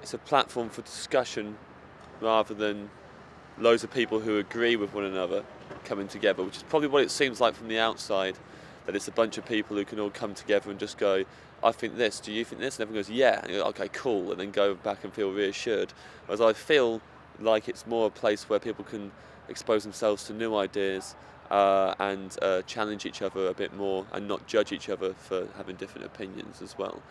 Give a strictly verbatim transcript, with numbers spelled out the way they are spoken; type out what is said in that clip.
it's a platform for discussion rather than loads of people who agree with one another coming together, which is probably what it seems like from the outside, that it's a bunch of people who can all come together and just go, I think this, do you think this? And everyone goes, yeah, and you go, okay, cool, and then go back and feel reassured. Whereas I feel like it's more a place where people can expose themselves to new ideas uh, and uh, challenge each other a bit more and not judge each other for having different opinions as well.